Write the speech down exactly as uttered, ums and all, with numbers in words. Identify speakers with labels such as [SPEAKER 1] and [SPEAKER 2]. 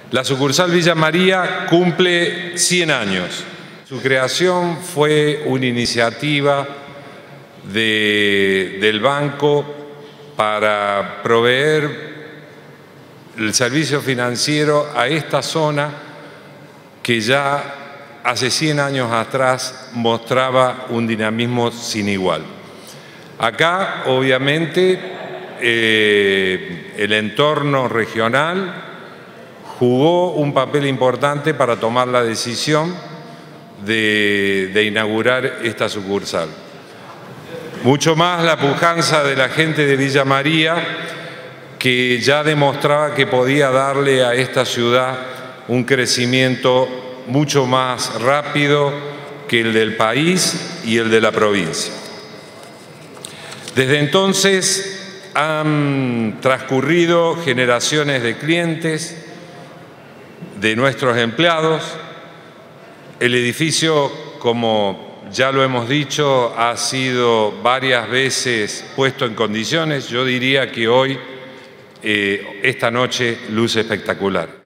[SPEAKER 1] La sucursal Villa María cumple cien años. Su creación fue una iniciativa de, del banco para proveer el servicio financiero a esta zona que ya hace cien años atrás mostraba un dinamismo sin igual. Acá, obviamente, eh, el entorno regional jugó un papel importante para tomar la decisión de, de inaugurar esta sucursal. Mucho más la pujanza de la gente de Villa María, que ya demostraba que podía darle a esta ciudad un crecimiento mucho más rápido que el del país y el de la provincia. Desde entonces han transcurrido generaciones de clientes, de nuestros empleados. El edificio, como ya lo hemos dicho, ha sido varias veces puesto en condiciones. Yo diría que hoy, eh, esta noche, luce espectacular.